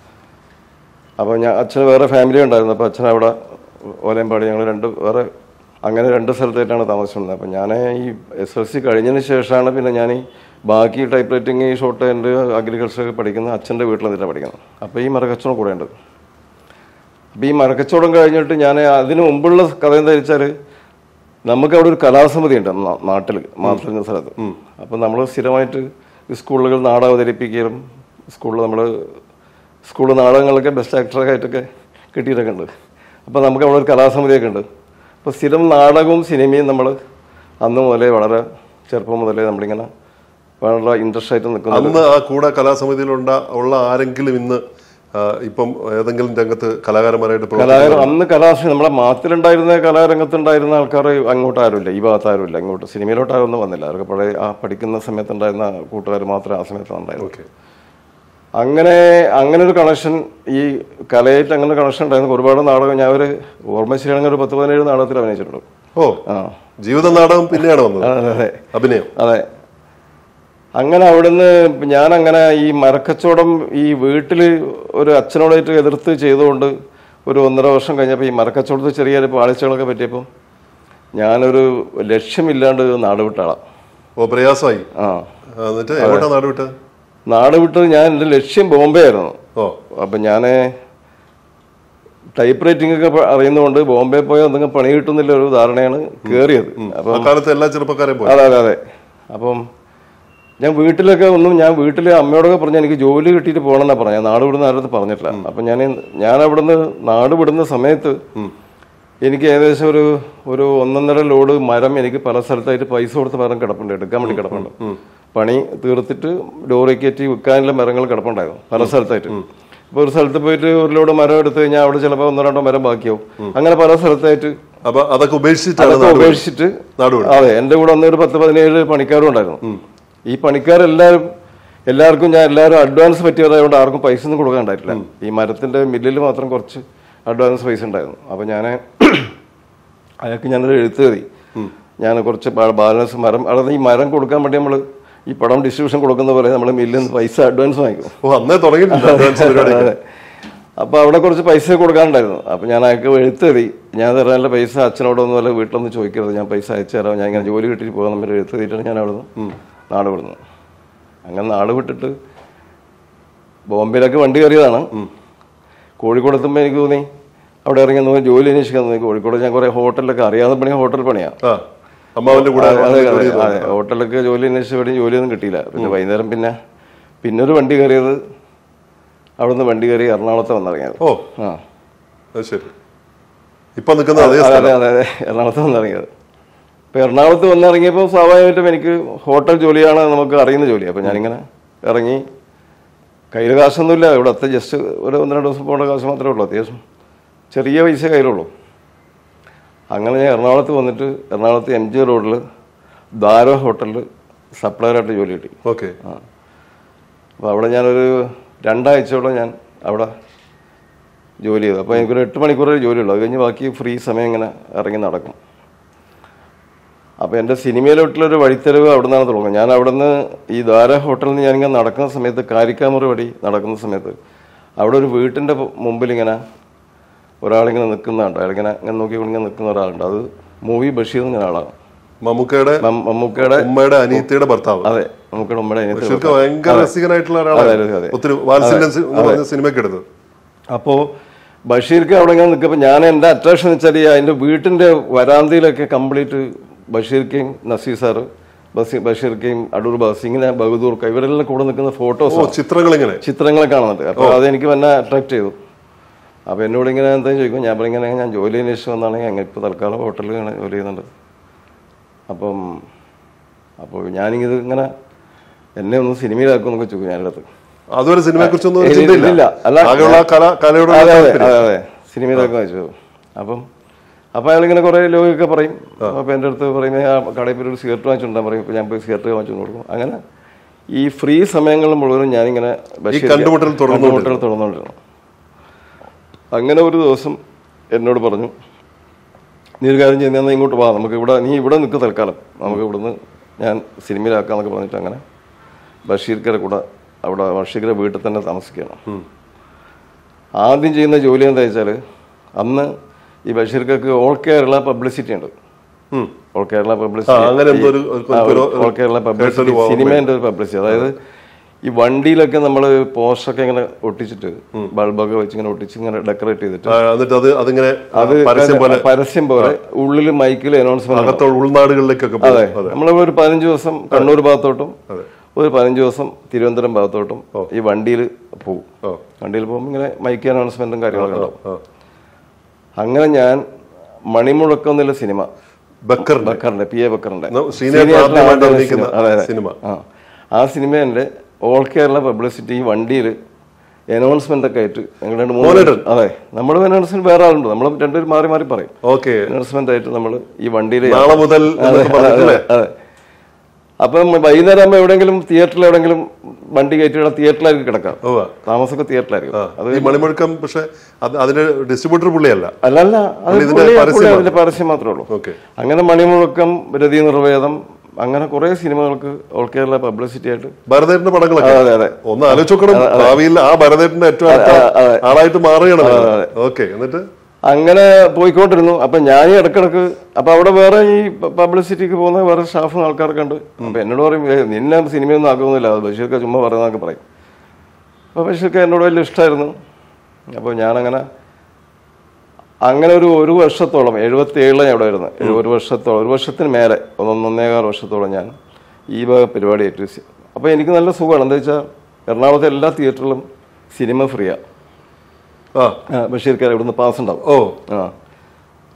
അപ്പോൾ അച്ഛന് വേറെ ഫാമിലി ഉണ്ടായിരുന്നു. അപ്പോൾ അച്ഛൻ അവിടെ ഓലയമ്പാടി ഞങ്ങൾ അങ്ങനെ 2 സ്ഥലത്തായിട്ടാണ് താമസിച്ചിരുന്നത്. അപ്പം ഞാൻ ഈ SLC കഴിഞ്ഞതിന് ശേഷമാണ് പിന്നെ ഞാൻ ബാക്കി ടൈപ്പ് റൈറ്റിംഗ്, ഈ ഷോർട്ട് ഹാൻഡ്, അഗ്രികൾച്ചർ പഠിക്കുന്നത് അച്ഛൻ്റെ വീട്ടിൽ നിന്നിട്ടാണ് പഠിക്കുന്നത്. അപ്പോൾ ഈ മരക്കച്ചവടം കൂടെ ഉണ്ട്. അപ്പോൾ ഈ മരക്കച്ചവടം കഴിഞ്ഞിട്ട് ഞാൻ അതിന് മുമ്പുള്ള കഥ എന്താ വെച്ചാൽ, നമുക്ക് അവിടെ ഒരു കലാസമിതി ഉണ്ട് നാട്ടിൽ എന്ന സ്ഥലത്ത്. അപ്പം നമ്മൾ സ്ഥിരമായിട്ട് സ്കൂളുകൾ നാടകം അവതരിപ്പിക്കുകയും സ്കൂൾ നാടകങ്ങളൊക്കെ ബെസ്റ്റ് ആക്ടറൊക്കെ ആയിട്ടൊക്കെ കിട്ടിയിട്ടൊക്കെ ഉണ്ട്. അപ്പോൾ നമുക്ക് അവിടെ ഒരു കലാസമിതിയൊക്കെ ഉണ്ട്. അപ്പോൾ സ്ഥിരം നാടകവും സിനിമയും നമ്മൾ അന്ന് മുതലേ വളരെ ചെറുപ്പം മുതലേ നമ്മളിങ്ങനെ വളരെ ഇൻട്രസ്റ്റ് ആയിട്ട് നിൽക്കുന്നു. അന്ന് ആ കൂടെ കലാസമിതിയിലുള്ള ആരെങ്കിലും ഇന്ന് ഇപ്പം ഏതെങ്കിലും രംഗത്ത് കലാകാരന്മാരായിട്ട് അന്ന് നമ്മുടെ മാത്തിലുണ്ടായിരുന്ന കലാരംഗത്തുണ്ടായിരുന്ന ആൾക്കാർ അങ്ങോട്ട് ആരുമില്ല, ഈ ഭാഗത്ത് ആരുമില്ല. ഇങ്ങോട്ട് സിനിമയിലോട്ട് ആരൊന്നും വന്നില്ല. അവർക്ക് പഴയ പഠിക്കുന്ന സമയത്തുണ്ടായിരുന്ന കൂട്ടുകാർ മാത്രമേ ആ സമയത്ത് ഉണ്ടായിരുന്നു. അങ്ങനെ ഒരു കണക്ഷൻ, ഈ കലയായിട്ട് അങ്ങനെ കണക്ഷൻ ഉണ്ടായിരുന്നു. ഒരുപാട് നാടകം ഞാൻ ഓർമ്മ ശരിയാണെങ്കിൽ ഒരു 10-17 നാടകത്തിൽ അഭിനയിച്ചിട്ടുണ്ട്. ജീവിത നാടകം പിന്നെയാണ് വന്നത്. അതെ, അഭിനയം. അതെ. അങ്ങനെ അവിടുന്ന് ഞാനങ്ങനെ ഈ മരക്കച്ചവടം ഈ വീട്ടിൽ ഒരു അച്ഛനോടായിട്ട് എതിർത്ത് ചെയ്തുകൊണ്ട് ഒരു 1.5 വർഷം കഴിഞ്ഞപ്പോൾ ഈ മരക്കച്ചവടത്തിൽ ചെറിയ പാളിച്ചകളൊക്കെ പറ്റിയപ്പോൾ ഞാനൊരു ലക്ഷ്യമില്ലാണ്ട് നാട് വിട്ട ആളാണ്. പ്രയാസമായി. നാട് വിട്ടത് എൻ്റെ ലക്ഷ്യം ബോംബെ ആയിരുന്നു. അപ്പം ഞാൻ ടൈപ്പ് റൈറ്റിംഗ് ഒക്കെ അറിയുന്നതുകൊണ്ട് ബോംബെ പോയാൽ എന്തെങ്കിലും പണി കിട്ടുന്നില്ല ഒരു ധാരണയാണ് കയറിയത്. അപ്പം അതെ. അപ്പം ഞാൻ വീട്ടിൽ അമ്മയോടൊക്കെ പറഞ്ഞ എനിക്ക് ജോലി കിട്ടിയിട്ട് പോകണമെന്നാണ് പറഞ്ഞത്. ഞാൻ നാട് വിടുന്ന ആരുടെ പറഞ്ഞിട്ടില്ല. അപ്പം ഞാൻ അവിടുന്ന് നാട് വിടുന്ന സമയത്ത് എനിക്ക് ഏകദേശം ഒരു 1.5 ലോഡ് മരം എനിക്ക് പല സ്ഥലത്തായിട്ട് പൈസ കൊടുത്ത് മരം കിടപ്പുണ്ട്, എടുക്കാൻ വേണ്ടി കിടപ്പുണ്ട്. പണി തീർത്തിട്ട് ലോറി കയറ്റി വിൽക്കാനുള്ള മരങ്ങൾ കിടപ്പുണ്ടായിരുന്നു പല സ്ഥലത്തായിട്ട്. ഇപ്പോൾ ഒരു സ്ഥലത്ത് പോയിട്ട് ഒരു ലോഡ് മരം എടുത്തു കഴിഞ്ഞാൽ അവിടെ ചിലപ്പോൾ 1-2 മരം ബാക്കിയാവും. അങ്ങനെ പല സ്ഥലത്തായിട്ട് അതൊക്കെ ഉപേക്ഷിച്ചിട്ട് അതെ, എൻ്റെ കൂടെ അന്ന് ഒരു 10-17 പണിക്കാരും ഉണ്ടായിരുന്നു. ഈ എല്ലാവർക്കും എല്ലാവരും അഡ്വാൻസ് പറ്റിയതായതുകൊണ്ട് ആർക്കും പൈസ ഒന്നും കൊടുക്കാണ്ടായിട്ടില്ല. ഈ മരത്തിന്റെ മില്ലിൽ മാത്രം കുറച്ച് അഡ്വാൻസ് പൈസ ഉണ്ടായിരുന്നു. അപ്പൊ അയാൾക്ക് ഞാനൊരു എഴുത്ത് എഴുതി. ഞാൻ കുറച്ച് ബാലൻസ് മരം അതായത് ഈ മരം കൊടുക്കാൻ വേണ്ടി നമ്മൾ ഈ പടം ഡിസ്ട്രിബ്യൂഷൻ കൊടുക്കുന്ന പോലെ നമ്മൾ മില്ലിൽ നിന്ന് പൈസ അഡ്വാൻസ് വാങ്ങിക്കും. അതെ, അപ്പൊ അവിടെ കുറച്ച് പൈസ കൊടുക്കാനുണ്ടായിരുന്നു. അപ്പൊ ഞാൻ അയാൾക്ക് എഴുത്തെഴുതി, ഞാൻ തരാനുള്ള പൈസ അച്ഛനോടൊന്നും അല്ല വീട്ടിലൊന്നും ചോദിക്കരുത്, ഞാൻ പൈസ അയച്ചു തരാം, ഞാൻ ഇങ്ങനെ ജോലി കിട്ടിയിട്ട് പോകാൻ നമ്മൾ എഴുത്തെഴുതിയിട്ടാണ് ഞാൻ അവിടെ നിന്ന് നാട് വിടുന്നത്. അങ്ങനെ നാട് വിട്ടിട്ട് ബോംബെയിലൊക്കെ വണ്ടി കയറിയതാണ്. കോഴിക്കോട് എത്തുമ്പോൾ എനിക്ക് തോന്നി അവിടെ ഇറങ്ങി ജോലി അന്വേഷിക്കാൻ തോന്നി. കോഴിക്കോട് ഞാൻ കുറെ ഹോട്ടലിലൊക്കെ അറിയാതെ പണിയാ, ഹോട്ടൽ പണിയാ. അതെ, ഹോട്ടലൊക്കെ ജോലി അന്വേഷിച്ച ജോലിയൊന്നും കിട്ടിയില്ല. പിന്നെ വൈകുന്നേരം പിന്നെ ഒരു വണ്ടി കയറിയത്, അവിടെ നിന്ന് വണ്ടി കയറി എറണാകുളത്ത് വന്നിറങ്ങിയത്. അതെ, എറണാകുളത്ത് വന്നിറങ്ങിയത്. ഇപ്പം എറണാകുളത്ത് വന്നിറങ്ങിയപ്പോൾ സ്വാഭാവികമായിട്ടും എനിക്ക് ഹോട്ടൽ ജോലിയാണ് നമുക്ക് അറിയുന്ന ജോലി. അപ്പം ഞാനിങ്ങനെ ഇറങ്ങി, കയ്യിൽ കാശൊന്നുമില്ല, ഇവിടുത്തെ ജസ്റ്റ് ഒരു 1-2 ദിവസം പോകേണ്ട കാശ് മാത്രമേ ഉള്ളൂ, അത്യാവശ്യം ചെറിയ പൈസ കയ്യിലുള്ളൂ. അങ്ങനെ ഞാൻ എറണാകുളത്ത് വന്നിട്ട് എറണാകുളത്ത് MG റോഡിൽ ധാരോ ഹോട്ടലിൽ സപ്ലയറായിട്ട് ജോലി കിട്ടി. അപ്പോൾ അവിടെ ഞാനൊരു 2 ആഴ്ചയോളം ഞാൻ അവിടെ ജോലി ചെയ്തു. അപ്പോൾ എനിക്കൊരു 8 മണിക്കൂറേ ജോലിയുള്ളൂ. അത് കഴിഞ്ഞ് ബാക്കി ഫ്രീ സമയം ഇങ്ങനെ ഇറങ്ങി നടക്കും. അപ്പോൾ എൻ്റെ സിനിമയിലോട്ടുള്ളൊരു വഴിത്തെരുവ് അവിടെ നിന്നാണ് തുടങ്ങുന്നത്. ഞാൻ അവിടെ നിന്ന് ഈ ധാര ഹോട്ടലിൽ നിന്ന് ഞാനിങ്ങനെ നടക്കുന്ന സമയത്ത്, കാരിക്കാമുറി വഴി നടക്കുന്ന സമയത്ത് അവിടെ ഒരു വീട്ടിൻ്റെ മുമ്പിൽ ഇങ്ങനെ ഒരാളിങ്ങനെ നിൽക്കുന്നുണ്ട്. അയാളിങ്ങനെ നോക്കിക്കൊണ്ടിങ്ങനെ നിൽക്കുന്ന ഒരാളുണ്ട്. അത് മൂവി ബഷീർ എന്ന ആളാണ്. മമ്മൂക്കയുടെ ഉമ്മയുടെ അനിയത്തിയുടെ ഭർത്താവ്. അതെ, മമ്മൂക്കയുടെ ഉമ്മയുടെ അനിയത്തി. അപ്പോൾ ബഷീർക്ക് അവിടെ ഇങ്ങനെ നിൽക്കുമ്പോൾ ഞാൻ എൻ്റെ അട്രാക്ഷൻ എന്ന് വെച്ചാൽ അതിൻ്റെ വീട്ടിൻ്റെ വരാന്തയിലൊക്കെ കംപ്ലീറ്റ് ബഷീർക്കയും നസീർ സാറ്, ബഷീർക്കയും അടൂർ ബാസി, ഇങ്ങനെ ബഹദൂർക്ക, ഇവരെല്ലാം കൂടെ നിൽക്കുന്ന ഫോട്ടോസ് ചിത്രങ്ങളെ കാണുന്നുണ്ട്. അപ്പോൾ അതെനിക്ക് എന്നെ അട്രാക്ട് ചെയ്തു. അപ്പോൾ എന്നോട് ഇങ്ങനെ എന്താ ചോദിക്കും, ഞാൻ ഇങ്ങനെ ഞാൻ ജോലി അന്വേഷിച്ച് വന്നാണെങ്കിൽ അങ്ങനെ ഇപ്പോൾ തൽക്കാലം ഹോട്ടലിൽ ജോലി ചെയ്യുന്നുണ്ട്. അപ്പോൾ ഞാനിത് ഇങ്ങനെ എന്നെ ഒന്ന് സിനിമയിലാക്കും എന്നൊക്കെ ചോദിക്കും ഞാനടുത്ത്. അതൊരു സിനിമയെ കുറിച്ചൊന്നും ഇല്ല, അതെ സിനിമയിലാക്കാൻ വെച്ചു. അപ്പോൾ അയാളിങ്ങനെ കുറേ ലോകൊക്കെ പറയും. അപ്പോൾ എൻ്റെ അടുത്ത് പറയുന്നത് ആ കടയിൽ പോയി ഒരു സിഗരറ്റ് വാങ്ങിച്ചുകൊണ്ടാൻ പറയും. ഇപ്പോൾ ഞാൻ പോയി സിഗരറ്റ് വാങ്ങിച്ചു കൊടുക്കും. അങ്ങനെ ഈ ഫ്രീ സമയങ്ങളിൽ മുഴുവനും ഞാനിങ്ങനെ കണ്ടുമുട്ടൽ തുറന്നുകൊണ്ടിരുന്നു. അങ്ങനെ ഒരു ദിവസം എന്നോട് പറഞ്ഞു, നീ ഒരു കാര്യം ചെയ്യുന്ന ഇങ്ങോട്ട് വാ, നീ ഇവിടെ നിൽക്ക് തൽക്കാലം, നമുക്ക് ഇവിടുന്ന് ഞാൻ സിനിമയിലാക്കാന്നൊക്കെ പറഞ്ഞിട്ട് അങ്ങനെ ബഷീർക്കരെ കൂടെ അവിടെ ബഷീർക്കരെ വീട്ടിൽ തന്നെ താമസിക്കുകയാണ്. ആദ്യം ചെയ്യുന്ന ജോലി എന്താ വെച്ചാൽ, അന്ന് ഈ ബഷീർക്കർക്ക് ഓൾ കേരള പബ്ലിസിറ്റി ഉണ്ട്. ഓൾ കേരള പബ്ലിസിറ്റി സിനിമേൻ്റെ ഒരു പബ്ലിസിറ്റി. അതായത് ഈ വണ്ടിയിലൊക്കെ നമ്മൾ പോസ്റ്ററൊക്കെ ഇങ്ങനെ ഒട്ടിച്ചിട്ട് ബൾബൊക്കെ വെച്ച് ഇങ്ങനെ ഒട്ടിച്ച് ഇങ്ങനെ ഡെക്കറേറ്റ് ചെയ്തിട്ട് അത് പരസ്യം പോലെ ഉള്ളിൽ മൈക്കിൽ അനൗൺസ്മെന്റ് ഉൾനാടുകളിലേക്കൊക്കെ. അതെ, നമ്മളൊരു 15 ദിവസം കണ്ണൂർ ഭാഗത്തോട്ടും ഒരു 15 ദിവസം തിരുവനന്തപുരം ഭാഗത്തോട്ടും ഈ വണ്ടിയിൽ പോകും. വണ്ടിയിൽ പോകുമ്പോൾ ഇങ്ങനെ മൈക്ക് അനൗൺസ്മെന്റും കാര്യങ്ങളൊക്കെ ഉണ്ടാവും. അങ്ങനെ ഞാൻ മണിമുഴക്കം എന്നുള്ള സിനിമ, ബക്കറിന്റെ PA ബക്കറിന്റെ ആ സിനിമ എൻ്റെ ഓൾ കേരള പബ്ലിസിറ്റി ഈ വണ്ടിയിൽ അനൗൺസ്മെന്റ് ഒക്കെ ആയിട്ട് ഞങ്ങൾ 2-3 അതെ, നമ്മൾ അനൗൺസ്മെന്റ് വേറെ ആളുണ്ട്, നമ്മൾ രണ്ടുപേരും മാറി മാറി പറയും. അനൗൺസ്മെന്റ് ആയിട്ട് നമ്മൾ ഈ വണ്ടിയിൽ അതെ. അപ്പം വൈകുന്നേരം ആകുമ്പോൾ എവിടെയെങ്കിലും തിയേറ്ററിൽ എവിടെയെങ്കിലും വണ്ടി കയറ്റിയുടെ തിയേറ്ററിലായിരിക്കും കിടക്കാം, താമസമൊക്കെ തിയേറ്ററിലായിരിക്കും. അത് മണിമുഴക്കം പക്ഷെ അതിന്റെ ഡിസ്ട്രിബ്യൂട്ടർ പുള്ളിയല്ല, അല്ലല്ല, അതിന്റെ പരസ്യം മാത്രമേ ഉള്ളൂ. അങ്ങനെ മണിമുഴക്കം, രതി നിർവേദം, അങ്ങനെ കുറെ സിനിമകൾക്ക് ഓൾ കേരള പബ്ലിസിറ്റി ആയിട്ട് ഭരതേട്ടന്റെ പടങ്ങളൊക്കെ ഒന്ന് ആലോചിക്കണം. ഭാവിയിൽ ആ ഭരതേട്ടന്റെ ഏറ്റവും ആളായിട്ട് മാറുകയാണ്. എന്നിട്ട് അങ്ങനെ പോയിക്കൊണ്ടിരുന്നു. അപ്പൊ ഞാൻ ഇടക്കിടക്ക് അപ്പൊ അവിടെ വേറെ ഈ പബ്ലിസിറ്റിക്ക് പോകുന്ന വേറെ സ്റ്റാഫും ആൾക്കാരൊക്കെ ഉണ്ട്. അപ്പൊ എന്നോട് പറയും, നിന്നെ സിനിമയൊന്നും ആക്കുന്നില്ല, അത് ബഷീർക്ക് ചുമ്മാ പറയുന്നതൊക്കെ പറയും. അപ്പൊ ബഷീർക്ക് എന്നോട് വലിയ ഇഷ്ടമായിരുന്നു. അപ്പോൾ ഞാനങ്ങനെ ഒരു വർഷത്തോളം 77 ഞാൻ അവിടെ വരുന്നത്. ഒരു വർഷത്തിന് മേലെ 1.5 വർഷത്തോളം ഞാൻ ഈ വക പരിപാടി ഏറ്റു. അപ്പോൾ എനിക്ക് നല്ല സുഖമാണ്. എന്താ വെച്ചാൽ എറണാകുളത്തെ എല്ലാ തിയേറ്ററിലും സിനിമ ഫ്രീയാണ്. ബഷീർക്കാർ ഇവിടുന്ന് പാസ് ഉണ്ടാവും.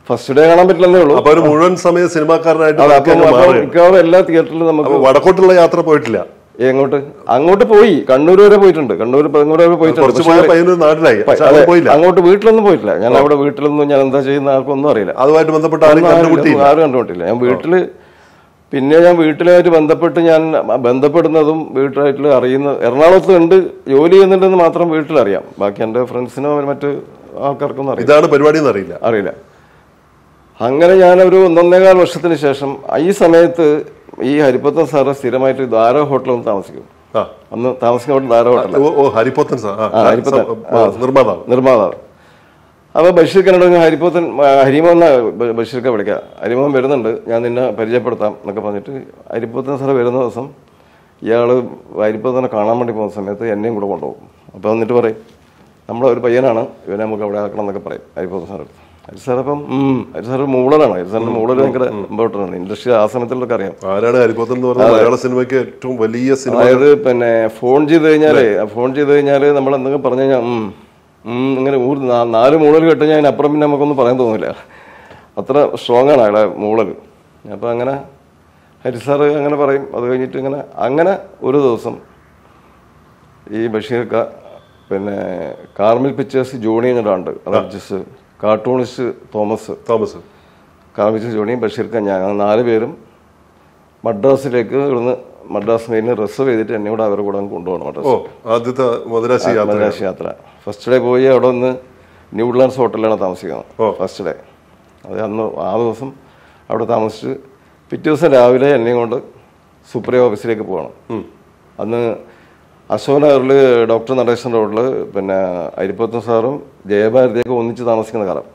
ഫസ്റ്റ് ഡേ കാണാൻ പറ്റില്ലെന്നേ ഉള്ളൂ. അപ്പൊ ഒരു മുഴുവൻ സമയം സിനിമാക്കാരനായിട്ട് മിക്കവാറും എല്ലാ തിയേറ്ററിലും നമുക്ക്. വടക്കോട്ടുള്ള യാത്ര പോയിട്ടില്ല? എങ്ങോട്ട്? അങ്ങോട്ട് പോയി, കണ്ണൂർ വരെ പോയിട്ടുണ്ട്. കണ്ണൂർ വരെ പോയിട്ടുണ്ട്. നാട്ടിലായി അങ്ങോട്ട് വീട്ടിലൊന്നും പോയിട്ടില്ല. ഞാൻ അവിടെ വീട്ടിലൊന്നും ഞാൻ എന്താ ചെയ്യുന്ന ആർക്കൊന്നും അറിയില്ല. അതുമായിട്ട് ബന്ധപ്പെട്ട് ആരും കണ്ടുപിട്ടില്ല. ഞാൻ വീട്ടില് പിന്നെ ഞാൻ വീട്ടിലായിട്ട് ബന്ധപ്പെടുന്നതും വീട്ടിലായിട്ട് അറിയുന്ന എറണാകുളത്ത് ഉണ്ട്, ജോലി ചെയ്യുന്നുണ്ടെന്ന് മാത്രം വീട്ടിലറിയാം. ബാക്കി എൻ്റെ ഫ്രണ്ട്സിനോ മറ്റ് ആൾക്കാർക്കൊന്നും അറിയാം. ഇതാണ് പരിപാടി അറിയില്ല. അങ്ങനെ ഞാനൊരു 1.25 വർഷത്തിന് ശേഷം ഈ സമയത്ത് ഈ ഹരിപത്തൻ സാറ് സ്ഥിരമായിട്ട് ധാരാ ഹോട്ടലിൽ താമസിക്കും. അന്ന് താമസിക്കുന്ന ധാരാ ഹോട്ടൽ നിർമ്മാതാവ്. അപ്പൊ ബഷീർക്കനോട് ഹരിമോൻ ബഷീർക്ക് വിളിക്കാം, ഹരിമോൻ വരുന്നുണ്ട്, ഞാൻ നിന്നെ പരിചയപ്പെടുത്താം എന്നൊക്കെ പറഞ്ഞിട്ട് ഹരിപത്തൻ സാറ് വരുന്ന ദിവസം ഇയാള് ഹരിപത്തനെ കാണാൻ വേണ്ടി പോകുന്ന സമയത്ത് എന്നെയും കൂടെ കൊണ്ടുപോകും. അപ്പൊ എന്നിട്ട് പറയും, നമ്മളെ ഒരു പയ്യനാണ്, ഇവനെ നമുക്ക് അവിടെ ആക്കണം എന്നൊക്കെ പറയും ഹരിപത്തൻ സാറ്. ഹരിസാർ അപ്പം ഹരിസാർ മൂളലാണ്. ഹരിസാറിന്റെ മൂളൽ ഭയങ്കര ഇമ്പോർട്ടൻ്റ് ആണ്. ഇൻഡസ്ട്രി ആ സമയത്തുള്ളൊക്കെ അറിയാം. ആരാണ് ഹരിപത്തൻ എന്ന് പറഞ്ഞാൽ മലയാള സിനിമയ്ക്ക് ഏറ്റവും വലിയ സിനിമ. അതായത് പിന്നെ ഫോൺ ചെയ്ത് കഴിഞ്ഞാല് നമ്മൾ എന്തെങ്കിലും പറഞ്ഞു കഴിഞ്ഞാൽ ഇങ്ങനെ 4 മൂളൽ കേട്ട് കഴിഞ്ഞാൽ അതിനപ്പുറം പിന്നെ നമുക്കൊന്നും പറയാൻ തോന്നില്ല. അത്ര സ്ട്രോങ് ആണ് അയാളെ മൂളൽ. അപ്പം അങ്ങനെ ഹരിസാറ് അങ്ങനെ പറയും. അത് കഴിഞ്ഞിട്ട് അങ്ങനെ ഒരു ദിവസം ഈ ബഷീർക്ക പിന്നെ കാർമിൽ പിക്ചേഴ്സ് ജോണി എന്നൊരാളുണ്ട്, റബ്ജസ് കാർട്ടൂണിസ്റ്റ് തോമസ് കാർമിൽ പിക്ചേഴ്സ് ജോണി ബഷീർക്ക ഞാൻ 4 പേരും മദ്രാസിലേക്ക് ഇവിടുന്ന് മദ്രാസ് മെയിലിന് റിസർവ് ചെയ്തിട്ട് എന്നെ കൂടെ അവരുടെ കൂടെ കൊണ്ടുപോകണം. മദ്രാസ് യാത്ര. ഫസ്റ്റ് ഡേ പോയി അവിടെ നിന്ന് ന്യൂ വുഡ്ലാൻഡ്സ് ഹോട്ടലിലാണ് താമസിക്കുന്നത് ഫസ്റ്റ് ഡേ. അത് അന്ന് ആ ദിവസം അവിടെ താമസിച്ച് പിറ്റേ ദിവസം രാവിലെ എന്നെയും കൊണ്ട് സുപ്രീം ഓഫീസിലേക്ക് പോകണം. അന്ന് അശോക് നഗറിൽ ഡോക്ടർ നടേശൻ റോഡിൽ പിന്നെ ഹരിപത്തൻ സാറും ജയഭാരതിയൊക്കെ ഒന്നിച്ച് താമസിക്കുന്ന കാലം.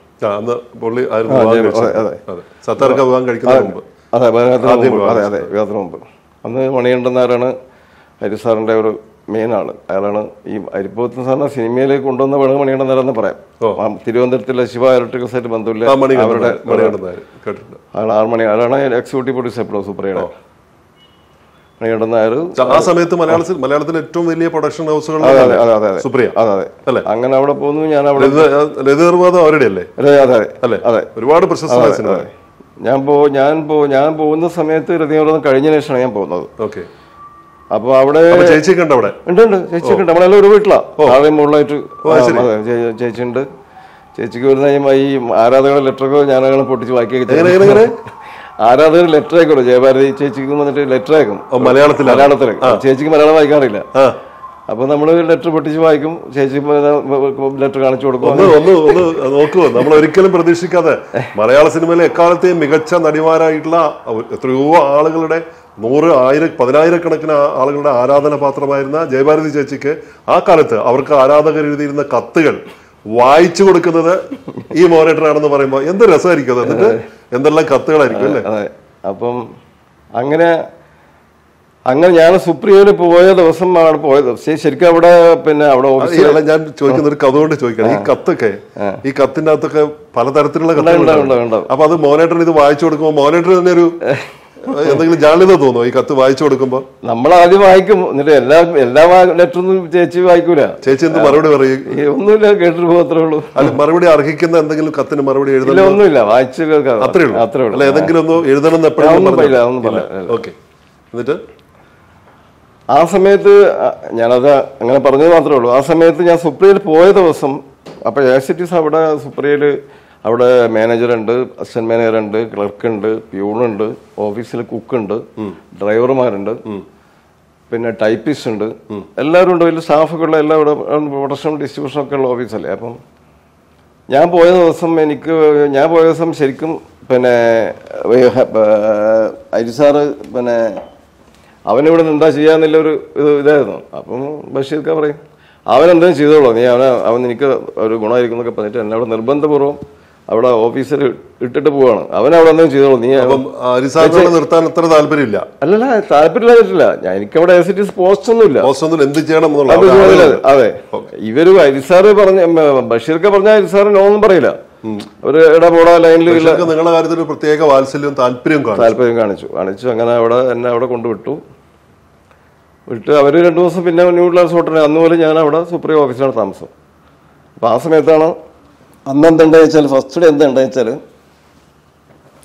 വിവാഹത്തിന് മുമ്പ്. അന്ന് മണികണ്ഠൻ നായരാണ് ഹരിസാറിന്റെ ഒരു മെയിൻ ആള്. അയാളാണ് ഈ ഹരിപത്തൻ സാറിനെ സിനിമയിലേക്ക് കൊണ്ടുവന്ന മണികണ്ഠൻ നായരെന്ന് പറയാം. തിരുവനന്തപുരത്തിലെ ശിവ ഇലക്ട്രിക്കൽ സൈറ്റ് ബന്ധുവില്ല അവരുടെ അയാളാണ് എക്സിക്യൂട്ടീവ് പ്രൊഡ്യൂസർ എപ്പോഴും സൂപ്പറയുടെ മണികണ്ഠൻ നായർ. ആ സമയത്ത് മലയാളത്തിലെ ഏറ്റവും വലിയ പ്രൊഡക്ഷൻ ഹൗസുകൾ അങ്ങനെ അവിടെ പോകുന്നു. ഞാൻ അവിടെ ഒരുപാട് പ്രശസ്തമായ സിനിമ. ഞാൻ പോകുന്ന സമയത്ത് രതിനിർവ്വാദം കഴിഞ്ഞ ശേഷമാണ് ഞാൻ പോകുന്നത്. അപ്പൊ അവിടെ ചേച്ചിക്കുണ്ട് ചേച്ചിക്കുണ്ട്. നമ്മളെല്ലാം ഒരു വീട്ടിലാ, താഴെ മുകളിലായിട്ട് ചേച്ചിയുണ്ട്. ചേച്ചിക്ക് വരുന്ന ഈ ആരാധകരുടെ ലെറ്ററൊക്കെ ഞാനങ്ങനെ പൊട്ടിച്ച് വായിക്കുക. ആരാധകർ ലെറ്റർ അയക്കുമല്ലോ, ജയഭാരതി ചേച്ചിക്ക് വന്നിട്ട് ലെറ്റർ അയക്കും മലയാളത്തിലേക്ക്. ചേച്ചിക്ക് മലയാളം വായിക്കാറില്ല. അപ്പൊ നമ്മള് ലെറ്റർ പൊട്ടിച്ച് വായിക്കും. ചേച്ചി ലെറ്റർ കാണിച്ചു കൊടുക്കും. നോക്കുവോ, നമ്മൾ ഒരിക്കലും പ്രതീക്ഷിക്കാതെ മലയാള സിനിമയിലെ എക്കാലത്തെയും മികച്ച നടിമാരായിട്ടുള്ള എത്രയോ ആളുകളുടെ 100,000-10,000 ആളുകളുടെ ആരാധന പാത്രമായിരുന്ന ജയഭാരതി ചേച്ചിക്ക് ആ കാലത്ത് അവർക്ക് ആരാധകർ എഴുതിയിരുന്ന കത്തുകൾ വായിച്ചു കൊടുക്കുന്നത് ഈ മോനേറ്ററാണെന്ന് പറയുമ്പോൾ എന്ത് രസമായിരിക്കും. അത് എന്നിട്ട് എന്തെല്ലാം കത്തുകളായിരിക്കും അല്ലേ. അപ്പം അങ്ങനെ ഞാൻ സുപ്രീമിന് പോയ ദിവസം അവിടെ പോയത്. ശരിക്കും അവിടെ പിന്നെ അവിടെ ഞാൻ ചോദിക്കുന്ന ഒരു കഥ കൊണ്ട് ചോദിക്കണം. ഈ കത്തൊക്കെ, ഈ കത്തിന്റെ അകത്തൊക്കെ പലതരത്തിലുള്ള കത്തുകളുണ്ടാവും. അപ്പൊ അത് മോനേറ്ററിന് ഇത് വായിച്ചു കൊടുക്കുമ്പോൾ മോനേറ്റർ തന്നെ ഒരു എന്തെങ്കിലും ജാള്യത തോന്നുമോ ഈ കത്ത് വായിച്ചു കൊടുക്കുമ്പോ? നമ്മൾ ആദ്യം വായിക്കും, എന്നിട്ട് എല്ലാ ലെറ്ററൊന്നും ചേച്ചി വായിക്കൂല. ചേച്ചി എന്ത് മറുപടി പറയും? ഒന്നുമില്ല, കേട്ടിട്ട് പോകത്രേ ഉള്ളൂ. അല്ല, മറുപടി അർഹിക്കുന്ന എന്തെങ്കിലും കത്തിന് മറുപടി എഴുതാൻ ഒന്നുമില്ല, വായിച്ചു കേൾക്കാം, അത്രേ ഉള്ളൂ. അല്ല, ഏതെങ്കിലും ഒന്ന് എഴുതണം എപ്പോഴും. ഓക്കെ. എന്നിട്ട് ആ സമയത്ത് ഞാനത് അങ്ങനെ പറഞ്ഞത് മാത്രമേ ഉള്ളൂ. ആ സമയത്ത് ഞാൻ സുപ്രിയയിൽ പോയ ദിവസം അപ്പൊ ACTs അവിടെ സുപ്രിയയില് അവിടെ മാനേജറുണ്ട്, അസിസ്റ്റന്റ് മാനേജറുണ്ട്, ക്ലർക്കുണ്ട്, പ്യൂണുണ്ട്, ഓഫീസിൽ കുക്കുണ്ട്, ഡ്രൈവർമാരുണ്ട്, പിന്നെ ടൈപ്പിസ്റ്റ് ഉണ്ട്, എല്ലാവരും ഉണ്ട്. വലിയ സ്റ്റാഫൊക്കെ ഉള്ള എല്ലാ ഇവിടെ പ്രൊഡക്ഷൻ ഡിസ്ട്രിബ്യൂഷൻ ഒക്കെ ഉള്ള ഓഫീസല്ലേ. അപ്പം ഞാൻ പോയ ദിവസം ശരിക്കും പിന്നെ ഹരിസാറ് പിന്നെ അവനിവിടെ നിന്ന് എന്താ ചെയ്യാന്നുള്ള ഒരു ഇതായിരുന്നു. അപ്പം ബഷീർക്ക പറയും, അവനെന്തെങ്കിലും ചെയ്തോളൂ, നീ അവൻ എനിക്ക് ഒരു ഗുണമായിരിക്കും എന്നൊക്കെ പറഞ്ഞിട്ട് എന്നെ അവിടെ നിർബന്ധപൂർവ്വം അവിടെ ഓഫീസിൽ ഇട്ടിട്ട് പോവാണ്. അവനവിടെ എന്തെങ്കിലും ചെയ്തോളൂ, നീ നിർത്താൻ അത്ര താല്പര്യമില്ല. അല്ലല്ല, താല്പര്യമില്ല. എനിക്കവിടെ ACTs പോസ്റ്റ് ഒന്നുമില്ല. എന്ത് ചെയ്യണം? അതെ, ഇവര് ഹരിസാറ് ബഷീർക്ക പറഞ്ഞ ഹരിസാറ് നോ ഒന്നും പറയില്ല. ഒരു ഇടപോടാ ലൈനിൽ നിങ്ങളുടെ കാര്യത്തിൽ പ്രത്യേക വാത്സല്യവും താല്പര്യം കാണിച്ചു. അങ്ങനെ എന്നെ അവിടെ കൊണ്ടുവിട്ടു. അവര് 2 ദിവസം പിന്നെ ന്യൂ വുഡ്ലാൻഡ്സ് ഹോട്ടലിൽ അന്ന് പോലെ ഞാൻ അവിടെ സുപ്രീം ഓഫീസിലാണ് താമസം. അപ്പൊ ആ സമയത്താണ് അന്ന് എന്തുണ്ടായി വെച്ചാൽ ഫസ്റ്റ് ഡേ എന്താ ഉണ്ടായി വെച്ചാൽ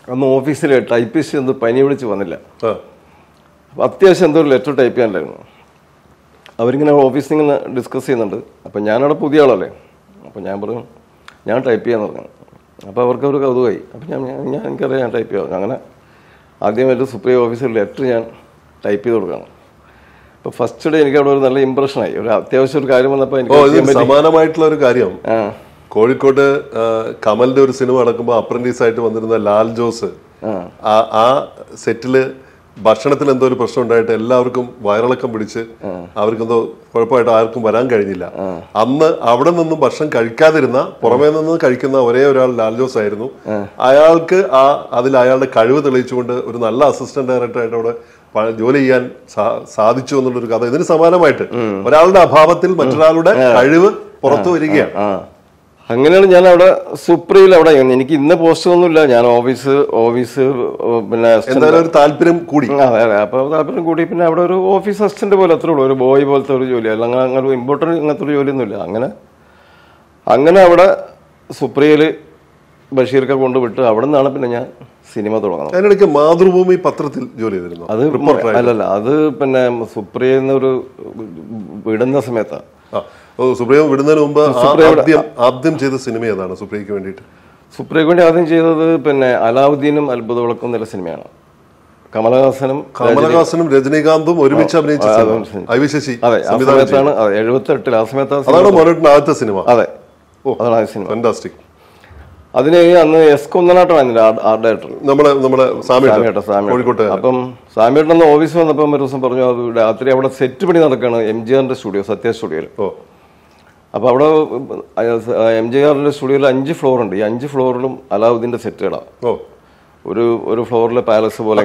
അന്ന് ഓഫീസിൽ ടൈപ്പിസ്റ്റ് എന്ത് പനി വിളിച്ച് വന്നില്ല. അപ്പോൾ അത്യാവശ്യം എന്തോ ഒരു ലെറ്റർ ടൈപ്പ് ചെയ്യാനുണ്ടായിരുന്നു. അവരിങ്ങനെ ഓഫീസിൽ ഇങ്ങനെ ഡിസ്കസ് ചെയ്യുന്നുണ്ട്. അപ്പം ഞാനവിടെ പുതിയ ആളല്ലേ, അപ്പം ഞാൻ പറഞ്ഞു ഞാൻ ടൈപ്പ് ചെയ്യാന്ന് പറഞ്ഞു. അപ്പോൾ അവർക്ക് ഒരു കൗതുകമായി. അപ്പം എനിക്കറിയാം ഞാൻ ടൈപ്പ് ചെയ്യാം. അങ്ങനെ ആദ്യമായിട്ട് സുപ്രീം ഓഫീസിൽ ലെറ്റർ ഞാൻ ടൈപ്പ് ചെയ്ത് കൊടുക്കണം. അപ്പോൾ ഫസ്റ്റ് ഡേ എനിക്ക് അവിടെ ഒരു നല്ല ഇമ്പ്രഷനായി. ഒരു അത്യാവശ്യം ഒരു കാര്യം വന്നപ്പോൾ എനിക്ക് സമാനമായിട്ടുള്ള ഒരു കാര്യം കോഴിക്കോട് കമലിന്റെ ഒരു സിനിമ നടക്കുമ്പോൾ അപ്രന്റീസ് ആയിട്ട് വന്നിരുന്ന ലാൽ ജോസ് ആ സെറ്റില് ഭക്ഷണത്തിൽ എന്തോ ഒരു പ്രശ്നം ഉണ്ടായിട്ട് എല്ലാവർക്കും വയറിളക്കം പിടിച്ച് അവർക്കെന്തോ കുഴപ്പമായിട്ട് ആർക്കും വരാൻ കഴിഞ്ഞില്ല. അന്ന് അവിടെ നിന്നും ഭക്ഷണം കഴിക്കാതിരുന്ന പുറമേ നിന്ന് കഴിക്കുന്ന ഒരേ ഒരാൾ ലാൽ ജോസ് ആയിരുന്നു. അയാൾക്ക് അതിൽ അയാളുടെ കഴിവ് തെളിയിച്ചുകൊണ്ട് ഒരു നല്ല അസിസ്റ്റന്റ് ഡയറക്ടറായിട്ട് അവിടെ ജോലി ചെയ്യാൻ സാധിച്ചു എന്നുള്ളൊരു കഥ ഇതിന് സമാനമായിട്ട് ഒരാളുടെ അഭാവത്തിൽ മറ്റൊരാളുടെ കഴിവ് പുറത്തു വരികയാണ്. അങ്ങനെയാണ് ഞാൻ അവിടെ സുപ്രിയിൽ അവിടെ എനിക്ക് ഇന്ന പോസ്റ്റ് ഒന്നുമില്ല. ഞാൻ ഓഫീസ് പിന്നെ ഒരു താല്പര്യം കൂടി. അതെ, അപ്പൊ താല്പര്യം കൂടി. പിന്നെ അവിടെ ഒരു ഓഫീസ് അസിസ്റ്റന്റ് പോലെ അത്രേ ഉള്ളൂ, ഒരു ബോയ് പോലത്തെ ഒരു ജോലി. അല്ല അങ്ങനെ ഇമ്പോർട്ടൻറ്റ് അങ്ങനത്തെ ഒരു ജോലിയൊന്നുമില്ല. അങ്ങനെ അവിടെ സുപ്രിയയില് ബഷീർക്ക് കൊണ്ടുവിട്ട് അവിടെ നിന്നാണ് പിന്നെ ഞാൻ സിനിമ തുടങ്ങുന്നത്. അതിനിടയ്ക്ക് മാതൃഭൂമി പത്രത്തിൽ ജോലി ചെയ്തിരുന്നു. അത് അല്ലല്ല, അത് പിന്നെ സുപ്രിയന്നൊരു വിടുന്ന സമയത്താണ്. സുപ്രിയ വിടുന്നതിന് മുമ്പ് ആദ്യം ചെയ്ത സിനിമ ഏതാണ് സുപ്രിയക്ക് വേണ്ടിയിട്ട്? സുപ്രിയക്ക് വേണ്ടി ആദ്യം ചെയ്തത് പിന്നെ അലാവുദ്ദീനും അത്ഭുത വിളക്കും എന്നുള്ള സിനിമയാണ്. കമലഹാസനും രജനീകാന്തും ഒരുമിച്ച് അഭിനയിച്ച ഐവിശശി. അതെ, ആ സമയത്താണ്. 78 ആ സമയത്താണ്. അതാണ് മോനേട്ടൻ്റെ ആദ്യത്തെ സിനിമ. അതെ, അതാണ് ആ സിനിമ. ഫാന്റാസ്റ്റിക്. അതിന് അന്ന് എസ് കുന്നനാട്ടാണ് ആർട്ട് ഡയറക്ടർ. നമ്മുടെ കോഴിക്കോട്ട്. അപ്പം സാമിയേട്ടൻ ഓഫീസ് വന്നപ്പം ഒരു ദിവസം പറഞ്ഞു രാത്രി അവിടെ സെറ്റ് പണി നടക്കുകയാണ് MGRന്റെ സ്റ്റുഡിയോ, സത്യ സ്റ്റുഡിയോയിൽ. അപ്പോൾ അവിടെ MGRന്റെ സ്റ്റുഡിയോയിൽ 5 ഫ്ലോർ ഉണ്ട്. ഈ 5 ഫ്ലോറിലും അലാവുദ്ദീന്റെ സെറ്റുകളാണ്. ഒരു ഫ്ലോറിലെ പാലസ് പോലെ.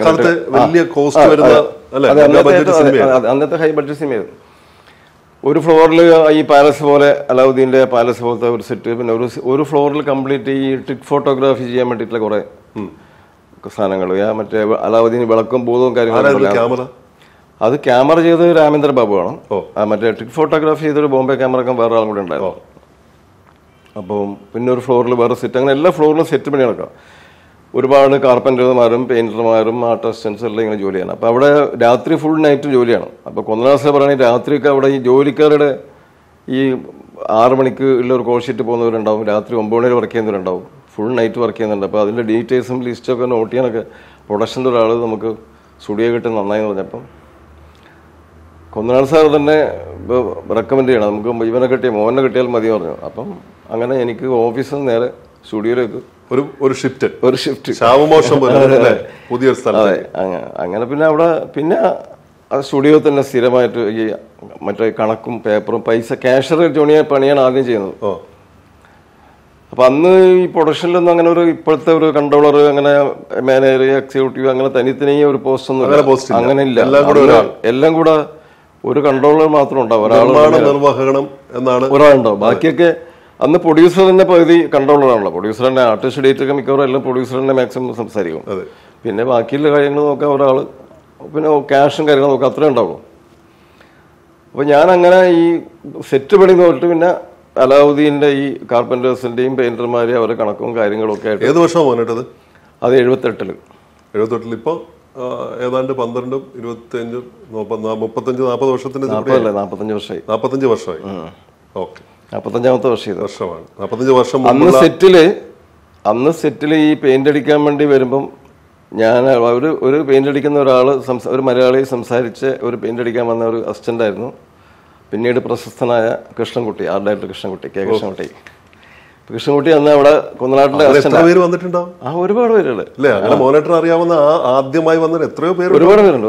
അന്നത്തെ ഹൈ ബഡ്ജറ്റ് സിനിമയായിരുന്നു. ഒരു ഫ്ലോറിൽ ഈ പാലസ് പോലെ അലാവുദ്ദീന്റെ പാലസ് പോലത്തെ ഒരു സെറ്റ്. പിന്നെ ഒരു ഫ്ലോറിൽ കംപ്ലീറ്റ് ഈ ട്രിക് ഫോട്ടോഗ്രാഫി ചെയ്യാൻ വേണ്ടിയിട്ടുള്ള കുറെ സാധനങ്ങൾ. മറ്റേ അലാവുദ്ദീൻ വിളക്കും ഭൂതവും കാര്യങ്ങളും. അത് ക്യാമറ ചെയ്ത് രാമേന്ദ്ര ബാബുവാണ്. മറ്റേ ട്രിക് ഫോട്ടോഗ്രാഫി ചെയ്തൊരു ബോംബെ ക്യാമറക്കാൻ വേറെ ആളും കൂടെ ഉണ്ടായിരുന്നു. അപ്പം പിന്നെ ഒരു ഫ്ലോറിൽ വേറെ സെറ്റ്. അങ്ങനെ എല്ലാ ഫ്ലോറിലും സെറ്റ് പണി നടക്കാം. ഒരുപാട് കാർപ്പൻറ്റർമാരും പെയിന്റർമാരും ആർട്ട് അസിസ്റ്റൻസും എല്ലാം ഇങ്ങനെ ജോലി ചെയ്യണം. അപ്പോൾ അവിടെ രാത്രി ഫുൾ നൈറ്റ് ജോലിയാണ്. അപ്പോൾ കൊന്നനാസ പറയുകയാണെങ്കിൽ രാത്രിയൊക്കെ അവിടെ ഈ ജോലിക്കാരുടെ ഈ 6 മണിക്ക് ഉള്ള ഒരു കോൾ ഷീറ്റ് പോകുന്നവരുണ്ടാവും, രാത്രി 9 മണി വരെ വർക്ക് ചെയ്യുന്നവരുണ്ടാവും, ഫുൾ നൈറ്റ് വർക്ക് ചെയ്യുന്നുണ്ട്. അപ്പോൾ അതിൻ്റെ ഡീറ്റെയിൽസും ലിസ്റ്റൊക്കെ നോട്ട് ചെയ്യാനൊക്കെ പ്രൊഡക്ഷൻ്റെ ഒരാൾ നമുക്ക് സ്റ്റുഡിയോ കിട്ടി നന്നായി എന്ന് പറഞ്ഞപ്പം കൊന്നനാട് സാർ തന്നെ റെക്കമെൻഡ് ചെയ്യണം, നമുക്ക് ഇവനെ കിട്ടിയ മോനെ കിട്ടിയാൽ മതി പറഞ്ഞു. അപ്പം അങ്ങനെ എനിക്ക് ഓഫീസിൽ നിന്ന് നേരെ സ്റ്റുഡിയോയിലേക്ക് ഒരു ഷിഫ്റ്റ് പുതിയ സ്ഥലം. അതെ, അങ്ങനെ പിന്നെ അവിടെ പിന്നെ സ്റ്റുഡിയോ തന്നെ സ്ഥിരമായിട്ട് ഈ മറ്റേ കണക്കും പേപ്പറും ക്യാഷർ ജോണിയെ പണിയാണ് ആദ്യം ചെയ്യുന്നത്. അപ്പൊ അന്ന് ഈ പ്രൊഡക്ഷനിലൊന്നും അങ്ങനെ ഒരു ഇപ്പോഴത്തെ ഒരു കൺട്രോളർ, അങ്ങനെ മാനേജർ, എക്സിക്യൂട്ടീവ്, അങ്ങനെ തനിത്തനിയ ഒരു പോസ്റ്റ് ഒന്നും അങ്ങനെ ഇല്ല. എല്ലാം കൂടെ ഒരു കൺട്രോളർ മാത്രം ഉണ്ടാവും, ഒരാളുണ്ടാവും. ബാക്കിയൊക്കെ അന്ന് പ്രൊഡ്യൂസർ തന്നെ പകുതി കൺട്രോളറാണല്ലോ. പ്രൊഡ്യൂസർ തന്നെ ആർട്ടിസ്റ്റ് ഡേറ്റ് മിക്കവാറും എല്ലാം പ്രൊഡ്യൂസർ തന്നെ മാക്സിമം സംസാരിക്കും. പിന്നെ ബാക്കിയുള്ള കാര്യങ്ങൾ നോക്കാൻ ഒരാൾ, പിന്നെ ക്യാഷും കാര്യങ്ങളും നോക്കാം, അത്രേ ഉണ്ടാവും. അപ്പോൾ ഞാൻ അങ്ങനെ ഈ സെറ്റ് പണി നോക്കിട്ട് പിന്നെ അലാവുദ്ദീൻ്റെ ഈ കാർപ്പൻറ്റേഴ്സിൻ്റെയും പെയിന്റർമാരെയും അവരുടെ കണക്കും കാര്യങ്ങളും ഒക്കെ ആയിട്ട്. ഏത് വർഷമാണ് പോന്നിട്ടത്? അത് 78. ഇപ്പോൾ ഏതാണ്ട് 12, 25, 35, 40 വർഷത്തിന് 45 വർഷമായി. 45 വർഷമായി. ഓക്കെ, 45ാമത്തെ വർഷമാണ്. 45 വർഷം അന്ന് സെറ്റില് ഈ പെയിന്റ് അടിക്കാൻ വേണ്ടി വരുമ്പം ഞാൻ ഒരു പെയിന്റ് അടിക്കുന്ന ഒരു മലയാളി സംസാരിച്ച് ഒരു പെയിന്റ് അടിക്കാൻ വന്ന ഒരു അസിസ്റ്റന്റ് ആയിരുന്നു. പിന്നീട് പ്രശസ്തനായ Krishnankutty, art director Krishnankutty, K. Krishnankutty അന്ന് അവിടെ കുന്നനാട്ടിലെ വന്നിട്ടുണ്ടാവും. ഒരുപാട് പേരുണ്ട്. അറിയാവുന്ന ആദ്യമായി വന്ന എത്രയോ പേര്, ഒരുപാട് പേരുണ്ട്.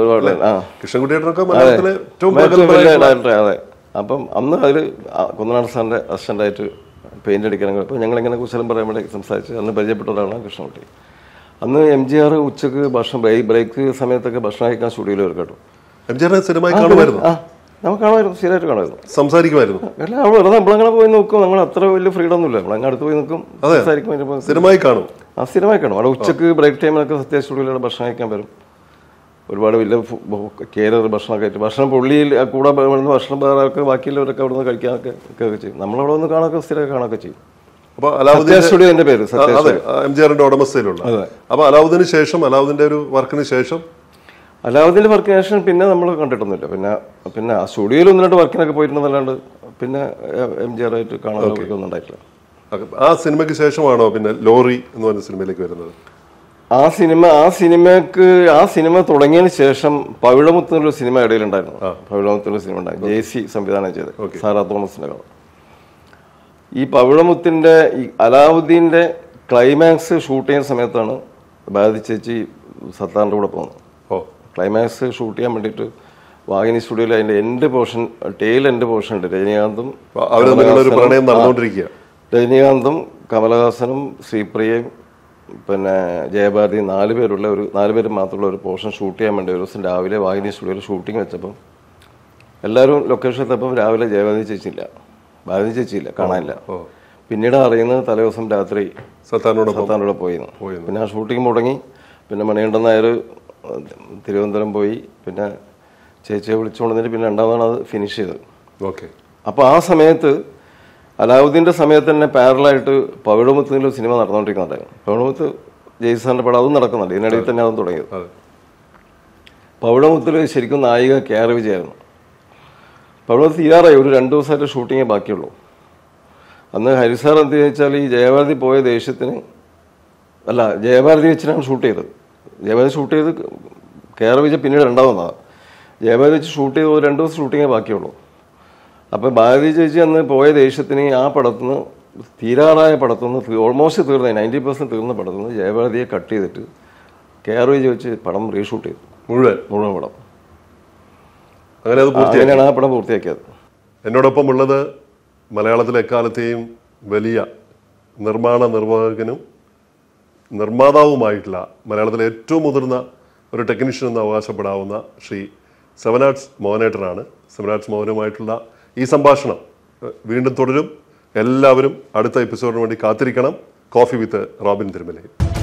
ഡയറക്ടർ. അതെ. അപ്പം അന്ന് അതിൽ കുന്നനാട് സാറിൻ്റെ അസിസ്റ്റൻ്റായിട്ട് പെയിന്റ് അടിക്കണം. അപ്പോൾ ഞങ്ങളിങ്ങനെ കുശലം പറയാൻ വേണ്ടി സംസാരിച്ച് അന്ന് പരിചയപ്പെട്ട ഒരാളാണ് കൃഷ്ണൻകുട്ടി. അന്ന് MGR ഉച്ചക്ക് ഭക്ഷണം ബ്രേക്ക് സമയത്തൊക്കെ ഭക്ഷണം കഴിക്കാൻ സ്റ്റുഡിയോയിൽ വരും കേട്ടോ. നമുക്ക് കാണുമായിരുന്നു, സ്ഥിരമായിട്ട് കാണുമായിരുന്നു, സംസാരിക്കുമായിരുന്നു. അല്ല, അവിടെ നമ്മളങ്ങനെ പോയി നോക്കും. നമ്മൾ അത്ര വലിയ ഫ്രീഡം ഒന്നുമില്ല, നമ്മളങ്ങനെ അടുത്ത് പോയി നോക്കും, സംസാരിക്കും, സ്ഥിരമായി കാണും. അവിടെ ഉച്ചക്ക് ബ്രേക്ക് ടൈമിലൊക്കെ സത്യ സ്റ്റുഡിയോയിലൂടെ ഭക്ഷണം കഴിക്കാൻ വരും. ഒരുപാട് വലിയ കെയർ ഭക്ഷണമൊക്കെ ആയിട്ട് ഭക്ഷണം പുള്ളിയിൽ കൂടെ ഭക്ഷണം വേറെ ബാക്കിയുള്ളവരൊക്കെ അവിടെ നിന്ന് കഴിക്കാനൊക്കെ ചെയ്യും. നമ്മളവിടെ ഒന്ന് കാണാനൊക്കെ സ്ഥിരമൊക്കെ കാണുകയൊക്കെ ചെയ്യും. അപ്പോൾ അലാവുദ്ദീൻ സ്റ്റുഡിയോന്റെ പേര് അതെ MGRന്റെ ഉടമസ്ഥയിലുള്ള. അപ്പോൾ അലാവുദ്ദീന് ശേഷം അലാവുദ്ദീന്റെ ഒരു വർക്കിന് ശേഷം അലാവുദ്ദീന്റെ വർക്കിന് ശേഷം പിന്നെ നമ്മൾ കണ്ടിട്ടൊന്നുമില്ല. പിന്നെ ആ സ്റ്റുഡിയോയിൽ 1-2 വർക്കിനൊക്കെ പോയിട്ടുണ്ടെന്നല്ലാണ്ട് പിന്നെ MGR ആയിട്ട് കാണാൻ ഒന്നും ഉണ്ടായിട്ടില്ല. ആ സിനിമയ്ക്ക് ശേഷമാണോ പിന്നെ ലോറി എന്ന് പറഞ്ഞ സിനിമയിലേക്ക് വരുന്നത്? ആ സിനിമ തുടങ്ങിയതിന് ശേഷം പവിഴമുത്ത് എന്നൊരു സിനിമ ഇടയിലുണ്ടായിരുന്നു. പവിഴമുത്തിൻ്റെ സിനിമ ഉണ്ടായിരുന്നു, JC സംവിധാനം ചെയ്ത്, സാറാ തോമസിന്റെ കഥ. ഈ പവിഴമുത്തിന്റെ ഈ അലാവുദ്ദീന്റെ ക്ലൈമാക്സ് ഷൂട്ട് ചെയ്യുന്ന സമയത്താണ് ഭാരതി ചേച്ചി സത്താറിന്റെ കൂടെ പോകുന്നത്. ക്ലൈമാക്സ് ഷൂട്ട് ചെയ്യാൻ വേണ്ടിയിട്ട് വാഹിനി സ്റ്റുഡിയോയിൽ അതിന്റെ ടെയിൽ എൻഡ് പോർഷൻ ഉണ്ട്. രജനീകാന്തും കമലഹാസനും ശ്രീപ്രിയയും പിന്നെ ജയഭാരതി 4 പേര് മാത്രമുള്ള ഒരു പോർഷൻ ഷൂട്ട് ചെയ്യാൻ വേണ്ടി ഒരു ദിവസം രാവിലെ വാഹിനി സ്റ്റുഡിയോയിൽ ഷൂട്ടിംഗ് വെച്ചപ്പം എല്ലാവരും ലൊക്കേഷൻ എത്തപ്പം രാവിലെ ഭാരതി ചേച്ചിയില്ല, കാണാനില്ല. പിന്നീട് അറിയുന്നത് തലേ ദിവസം രാത്രി സത്താറിനോട് പോയിരുന്നു. പിന്നെ ആ ഷൂട്ടിംഗ് മുടങ്ങി. പിന്നെ മണികണ്ഠൻ നായർ തിരുവനന്തപുരം പോയി. പിന്നെ ചേച്ചിയെ വിളിച്ചുകൊണ്ടിട്ട് പിന്നെ രണ്ടാമതാണ് അത് ഫിനിഷ് ചെയ്തത്. അപ്പോൾ ആ സമയത്ത് അലാവുദ്ദീൻ്റെ സമയത്ത് തന്നെ പാരലായിട്ട് പവിഴമുത്തിൽ സിനിമ നടന്നുകൊണ്ടിരിക്കുന്നുണ്ടായിരുന്നു. പവിഴമുത്ത് ജയ്സാറിൻ്റെ പടം അതും നടക്കുന്നുണ്ട്. ഇതിനിടയിൽ തന്നെ അതും തുടങ്ങിയത്. പവിഴമുത്തിൽ ശരിക്കും നായിക KR വിജയായിരുന്നു. പവിഴമുത്ത് തീരാറായി, ഒരു 2 ദിവസമായിട്ട് ഷൂട്ടിങ്ങേ ബാക്കിയുള്ളൂ. അന്ന് ഹരിസാർ എന്ത് ചോദിച്ചാൽ ഈ ജയഭാരതി പോയ ദേഷ്യത്തിന് ജയഭാരതി വെച്ചിട്ടാണ് ഷൂട്ട് ചെയ്തത്. ജയഭാരതി ഷൂട്ട് ചെയ്ത് KR വിജയ് പിന്നീട് രണ്ടാമതാണ്. ജയഭാരതി വെച്ച് ഷൂട്ട് ചെയ്ത് 2 ദിവസം ഷൂട്ടിങ്ങേ ബാക്കിയുള്ളൂ. അപ്പോൾ ഭാരതി ചേച്ചി അന്ന് പോയ ദേഷ്യത്തിന് ആ പടത്തുനിന്ന് തീരാറായ പടത്തുനിന്ന് ഓൾമോസ്റ്റ് തീർന്ന 90% തീർന്ന പടത്തുനിന്ന് ജയഭാരതിയെ കട്ട് ചെയ്തിട്ട് KR വിജയ് വെച്ച് പടം റീഷൂട്ട് ചെയ്തു. മുഴുവൻ പടം. അങ്ങനെയാണ് ആ പടം പൂർത്തിയാക്കിയത്. എന്നോടൊപ്പം ഉള്ളത് മലയാളത്തിലെ എക്കാലത്തെയും വലിയ നിർമ്മാതാവുമായിട്ടുള്ള മലയാളത്തിലെ ഏറ്റവും മുതിർന്ന ഒരു ടെക്നീഷ്യൻ എന്ന് അവകാശപ്പെടാവുന്ന ശ്രീ സെവനാർട്സ് മോഹനേട്ടനാണ്. സെവനാർട്സ് മോഹനുമായിട്ടുള്ള ഈ സംഭാഷണം വീണ്ടും തുടരും. എല്ലാവരും അടുത്ത എപ്പിസോഡിന് വേണ്ടി കാത്തിരിക്കണം. Coffee with Robin തിരുമലയിൽ.